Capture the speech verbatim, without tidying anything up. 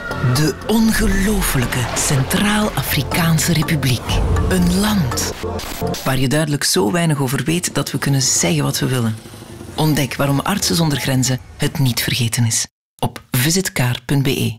De ongelooflijke Centraal-Afrikaanse Republiek. Een land waar je duidelijk zo weinig over weet dat we kunnen zeggen wat we willen. Ontdek waarom Artsen zonder Grenzen het niet vergeten is. Op visitkaar punt be.